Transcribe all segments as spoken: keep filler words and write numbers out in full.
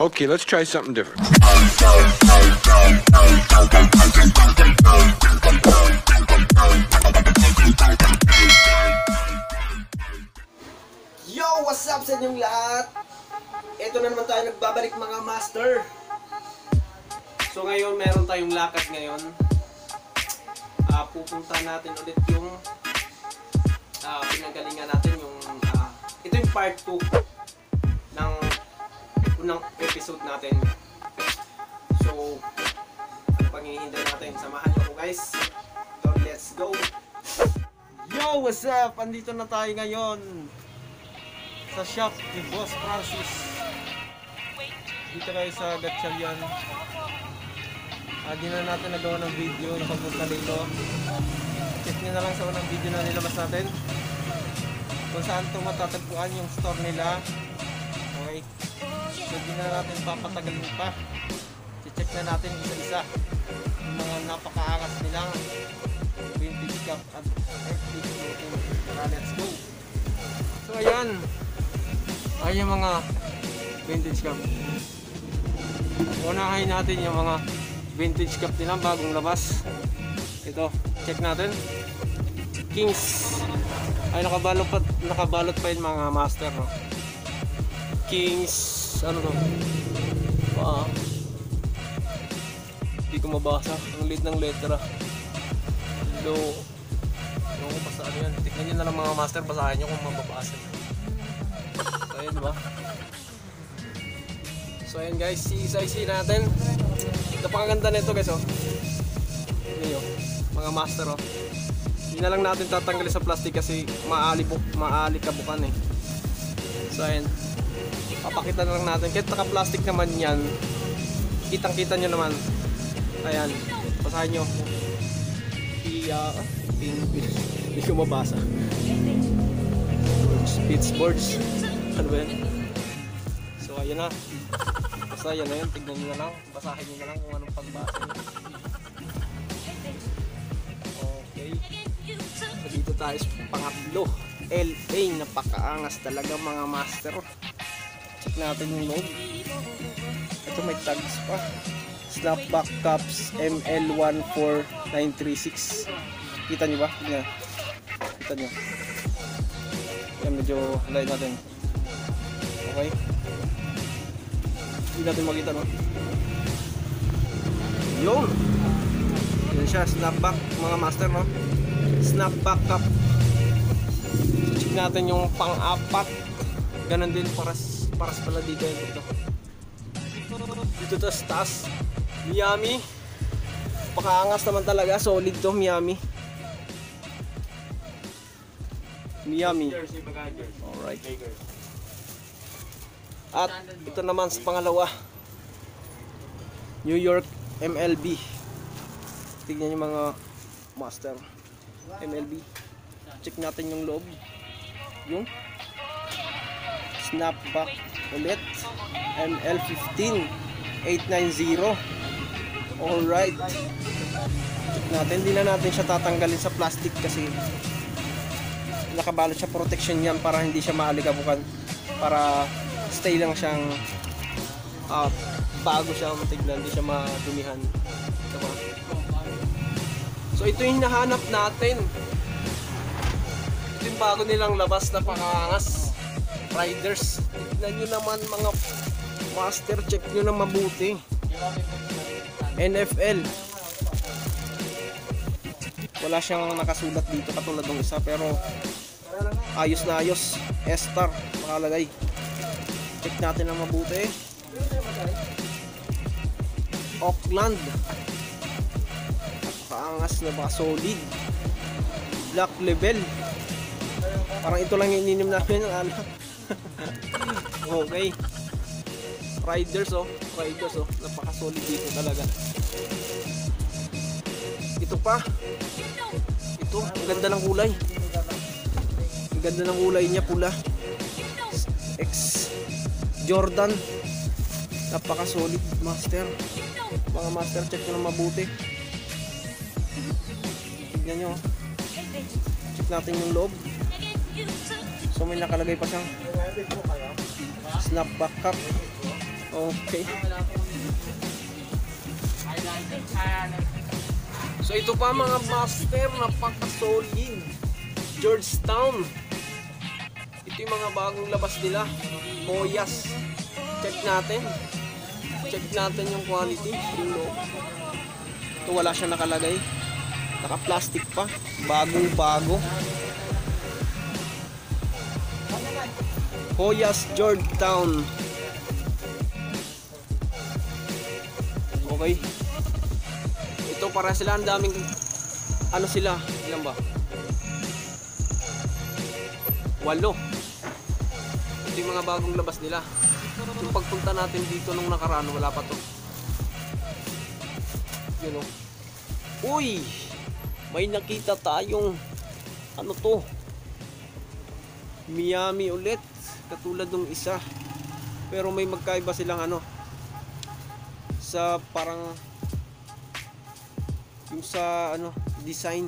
Okay, let's try something different. Yo! What's up sa inyong lahat? Ito na naman tayo nagbabalik mga master. So ngayon meron tayong lakad ngayon. uh, Pupunta natin ulit yung uh, pinanggalingan natin yung uh, ito yung part two ng unang episode natin. So panghihintay natin, samahan nyo ko guys. So let's go. Yo! What's up? Andito na tayo ngayon sa shop ni Boss Francis. Dito tayo sa Gatchalian. Ah, di na natin nagawa ng video na pagpunta dito. Check nyo na lang sa unang video na nilabas natin kung saan ito matatagpuan yung store nila. Okay, so di na natin papatagalin pa. Check na natin isa-isa yung mga napakaangas nilang vintage cup at vintage clothing. Tara, let's go. So ayan, ay yung mga vintage cup. Unahin natin yung mga vintage cup nila bagong labas. Ito, check natin. Kings. Ay nakabalot pa, nakabalot pa yung mga master, no? Kings, ano to? Ah. Hindi ko mabasa. Ang liit ng letra. Low. Yung kung basaan yan. Tignan nyo na lang mga master, basahin nyo kung mababasa. So ayan, diba? So ayan guys, isa-isa natin. Napakaganda nito guys, oh. Hindi, oh. Mga master, oh. Hindi na lang natin tatanggalin sa plastic kasi maalibok, maalikabukan eh. So ayan, papakita na lang natin. Kahit naka-plastic naman yan, kitang-kita nyo naman. Ayan, basahin nyo. I, uh, hindi ko mabasa. Speedboards. Ano ba yan? So ayan na. Basta yan na yun, tignan nyo na lang. Basahin nyo na lang kung anong pagbasa nyo. Okay. So dito tayo sa pangatlo. L A, napakaangas talaga mga master. Check natin yung loob. Ito may tags pa. Snapback Cups M L one four nine three six. Kita nyo ba? Tignan. Kita nyo. Yan, medyo light natin. Okay. Hindi natin makita, no? Yun! Yan siya, snapback mga master, no? Snapback cup. So check natin yung pang-apat. Ganon din, paras, paras pala dito yun dito. Dito to sa taas, Miami. Pakaangas naman talaga, solid to, Miami. Miami. Alright. At ito naman sa pangalawa, New York M L B. Tignan yung mga master M L B. Check natin yung loob. Yung snapback ulit M L fifteen eight ninety. Alright. Check natin. Hindi na natin siya tatanggalin sa plastic kasi nakabalot siya, protection yan para hindi siya maalikabukan, para stay lang siyang uh, bago siya matignan, hindi siya madumihan, diba? So ito yung hinahanap natin. Ito yung bago nilang labas na pakaangas Riders. Tignan nyo naman mga master, check nyo na mabuti. N F L. Wala siyang nakasulat dito katulad ng isa, pero ayos na ayos. S-Star nakalagay. Check natin ang mabuti. Oakland. Napakaangas na, baka solid. Black Label. Parang ito lang yung ininim namin ng anak. Okay. Riders, oh. Riders, oh. Napaka-solid dito talaga. Ito pa. Ito, ang ganda ng kulay. Ang ganda ng kulay niya, pula. X Jordan. Napaka-solid, master. Mga master, check nyo na mabuti. Tignan nyo. Check natin yung loob. So may nakalagay pa siyang snapback cup. Okay. So ito pa mga master, napaka-solid. Georgetown. Ito yung mga bagong labas nila. Hoyas. Check natin. Check natin yung quality. Yung loob. Ito wala siya nakalagay. Naka-plastic pa. Bagong bago. Hoyas Georgetown. Okay. Ito para sila ang daming ano sila, ilan ba? Walo. Ito yung mga bagong labas nila. Yung pagpunta natin dito nung nakaraan, wala pa to. Yun o. Uy! May nakita tayong ano to? Miami ulit. Katulad ng isa. Pero may magkaiba silang ano. Sa parang yung sa ano design.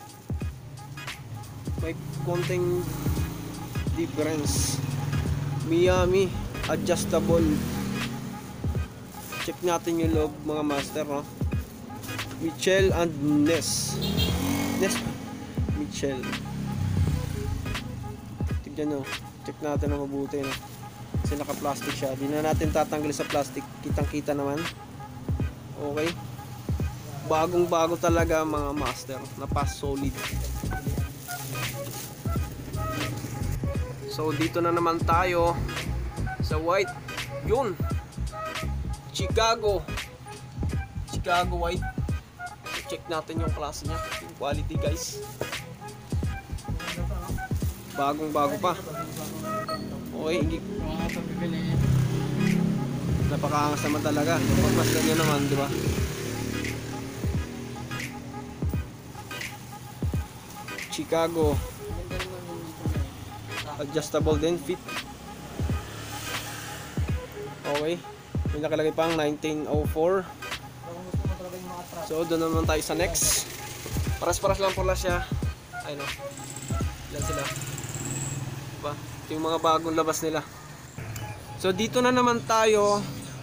May konting difference. Miami adjustable. Check natin yung loob mga master, no? Michel and Ness. Ness Michel. Tignan nyo. Check natin na mabuti, no? Kasi naka-plastic siya. Di na natin tatanggal sa plastic. Kitang-kita naman. Okay. Bagong bago talaga mga master. Napa-solid. So dito na naman tayo sa white. Yun. Chicago. Chicago white. So, check natin yung klase niya. Yung quality guys. Bagong bago pa. Okay. Hindi. Napakaangas naman talaga. Pagmasdan nyo naman, di ba? Chicago. Adjustable din, fit. Okay. May nakalagay pang nineteen oh four. So doon naman tayo sa next. Paras-paras lang pala siya. Ayun o. Ilan sila. Diba? Ito yung mga bagong labas nila. So dito na naman tayo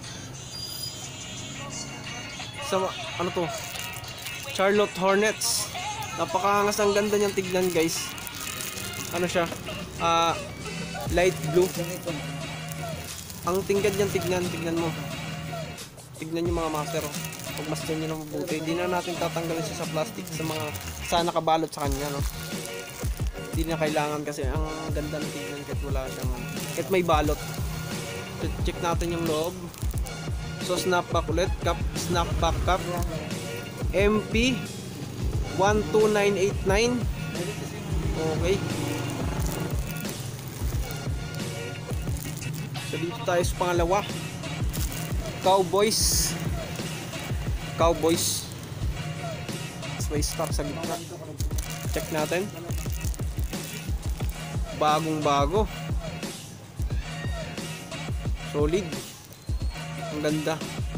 sa ano to? Charlotte Hornets. Napakaangas, ang ganda niyang tignan guys. Ano siya? Uh, light blue. Ang tingkad niyang tignan, tignan mo. Tignan yung mga master. Pag masdan nyo na mabuti, hindi na natin tatanggalin siya sa plastic sa mga sa nakabalot sa kanya, no? Hindi na kailangan kasi ang ganda ng tignan kahit wala siyang, kahit may balot. Check natin yung loob. So snapback ulit, cap, snapback cap M P one two nine eight nine. Okay. So dito tayo sa pangalawa. Cowboys. Cowboys. May stock sa gitna. Check natin. Bagong bago. Solid. Ang ganda.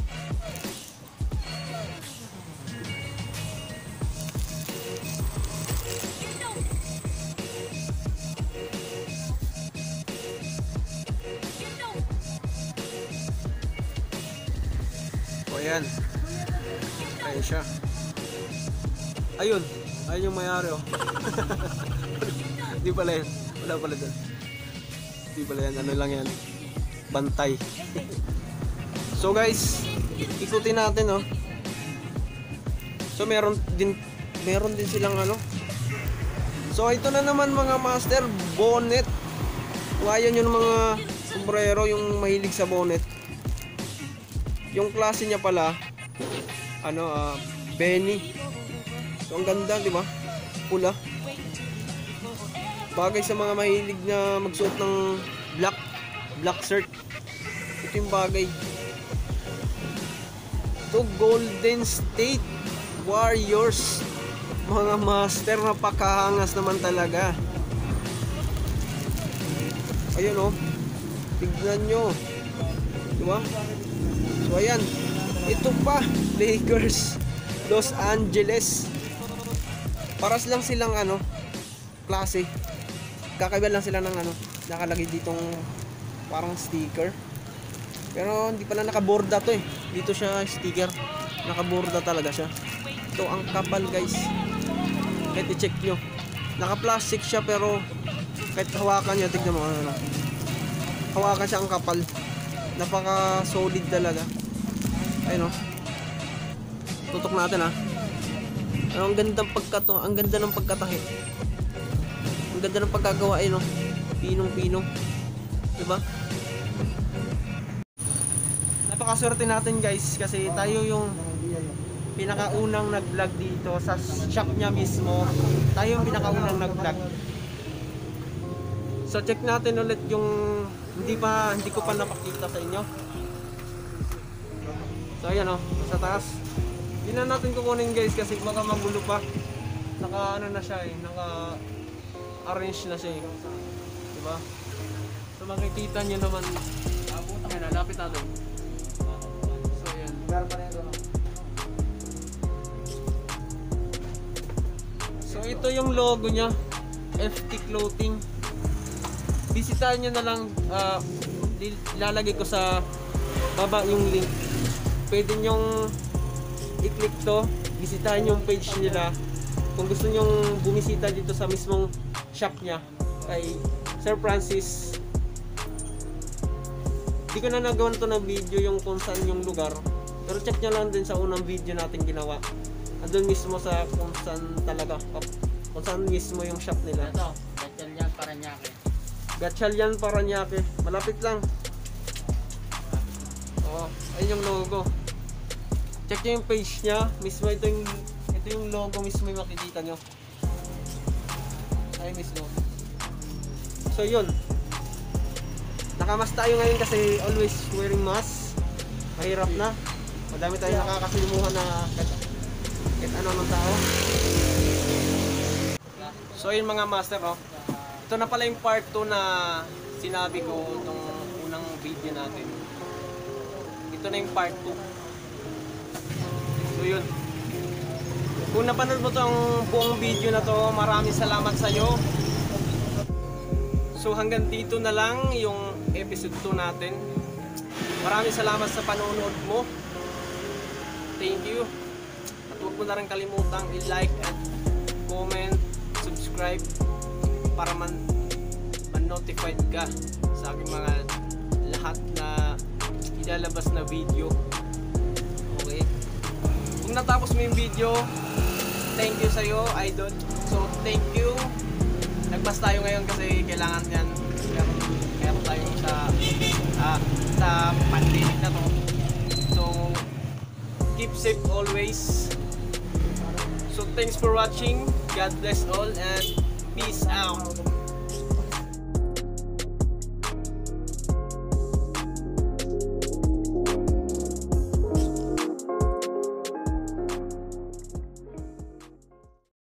O yan. Ayan siya. Ayun. Ayun yung mayari oh. Di pala yan. Wala pala dun. Di pala yan. Ano lang yan. Bantay. So guys, ikutin natin oh. So meron din meron din silang ano. So ito na naman mga master, bonnet. Kaya nyo ng mga sombrero yung mahilig sa bonnet. Yung klase niya pala ano, uh, Benny. So ang ganda, di ba? Pula. Bagay sa mga mahilig na magsuot ng black black shirt. Ito yung bagay. Ito Golden State Warriors. Mga master, napakahangas naman talaga. Ayun oh. Tignan nyo. Diba? So ayan. Ito pa, Lakers Los Angeles. Paras lang silang ano, klase. Kakaiba lang sila ng ano, nakalagay ditong parang sticker. Pero hindi pala nakaborda to eh. Dito siya sticker. Nakaborda talaga siya. Ito ang kapal guys. Kahit i-check nyo. Naka-plastic siya pero kahit hawakan nyo, tignan mo ano. Hawakan siya ang kapal. Napaka solid talaga. Ayun o. Tutok natin ha. Ano, ang ganda ng pagkato. Ang ganda ng pagkatahi. Ang ganda ng pagkagawa. Ayun o. Pinong-pinong. Diba? Napakaswerte natin guys. Kasi tayo yung pinakaunang nag-vlog dito sa shop niya mismo. Tayo yung pinakaunang nag-vlog. So check natin ulit yung hindi pa hindi ko pa napakita sa inyo. So ayan oh, sa taas. Hindi na natin kukunin guys kasi baka magulo pa. Naka ano na siya eh, naka arrange na siya eh. Diba? So makikita niyo naman. Ayan, lapit natin. So ayan. So ito yung logo niya, F T Clothing. Bisitahin nyo na lang, uh, ilalagay ko sa baba yung link. Pwede nyong i-click to, bisitahin yung page nila. Kung gusto nyong bumisita dito sa mismong shop niya kay Sir Francis. Di ko na nagawa to na video yung kung saan yung lugar, pero check nyo lang din sa unang video natin ginawa. Andun mismo sa kung saan talaga, kung saan mismo yung shop nila. Ito, Gatchalian Paranaque. Gatchalian Paranaque. Malapit lang. Oh, ayun yung logo. Check nyo yung page niya. Mismo ito yung, ito yung logo mismo yung makikita nyo. Ay mismo. So yun. Nakamas tayo ngayon kasi always wearing mask. Mahirap na. Madami tayong nakakasilimuhan na kahit, kahit ano ng tao. So yun mga master oh. Ito na pala yung part two na sinabi ko itong unang video natin. Ito na yung part two. So yun. Kung napanood mo itong buong video na to, maraming salamat sa iyo. So hanggang dito na lang yung episode two natin. Maraming salamat sa panonood mo. Thank you. At huwag mo na rin kalimutang i-like at comment, subscribe para man man-notified ka sa aking mga lahat na ilalabas na video. Okay? Kung natapos mo yung video, thank you sa'yo, idol. So, thank you. Nagpas tayo ngayon kasi kailangan yan. Meron, meron tayo sa ah, sa pandemic na to. So, keep safe always. So, thanks for watching. God bless all and peace out.